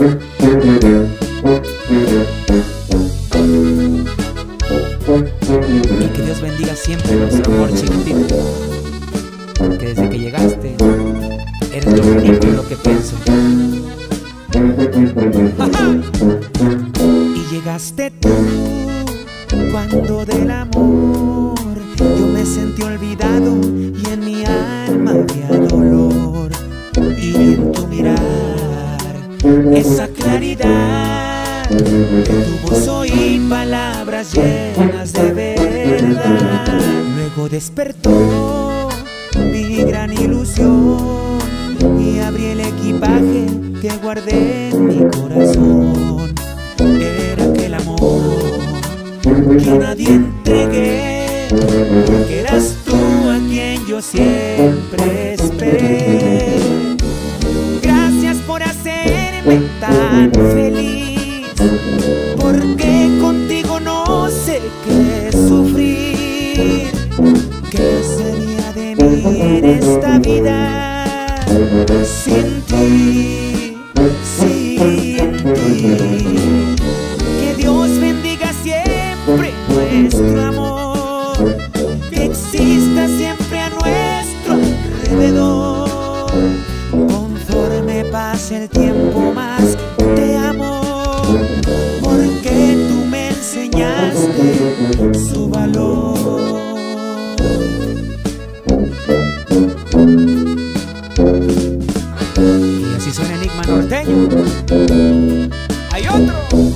Y que Dios bendiga siempre nuestro amor, chiquitito, que desde que llegaste eres lo único en lo que pienso. Y llegaste tú cuando del amor yo me sentí olvidado y en mi alma había dolor. Y en tu mirar esa claridad de tu voz oí palabras llenas de verdad. Luego despertó mi gran ilusión y abrí el equipaje que guardé en mi corazón. Era aquel amor que a nadie entregué, porque eras tú a quien yo siempre esperé. Gracias por hacerme tan feliz, porque contigo no sé qué sufrir. ¿Qué sería de mí en esta vida sin ti, sin ti? Que Dios bendiga siempre nuestro amor, que exista siempre a nuestro alrededor. Conforme pase el tiempo más te amo, porque tú me enseñaste su valor. Y así suena Enigma Norteño. ¡Hay otro!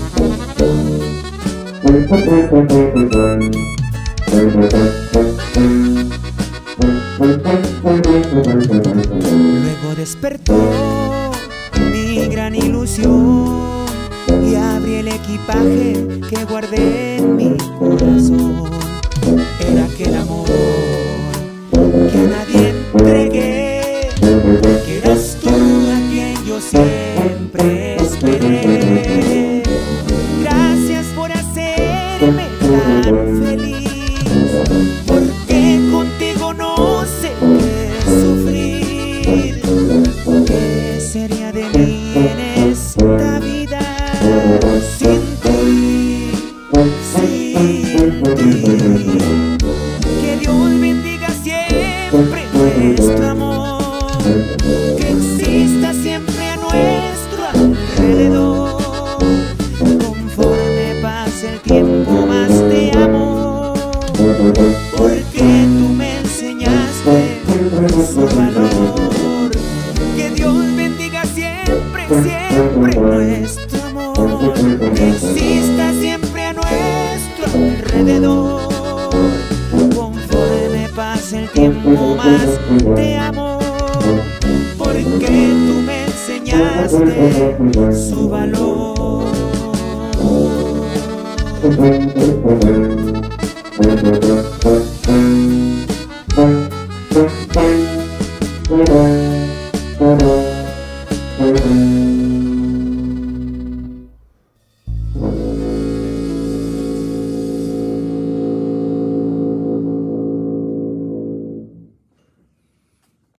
Luego despertó mi gran ilusión y abrí el equipaje que guardé en mi corazón. Era aquel amor que a nadie entregué, que eras tú a quien yo siempre esperé. Gracias por hacerme tan feliz, porque contigo no sé qué sufrir. ¿Qué sería de mí en esta vida sin ti, sin ti? Que Dios bendiga siempre nuestro amor, que exista siempre a nuestro alrededor. Conforme pase el tiempo más te amo, porque tú me enseñaste su valor. Que Dios bendiga siempre, siempre nuestro amor, que exista siempre a nuestro alrededor. Conforme pase el tiempo más te amo, porque tú me enseñaste su valor.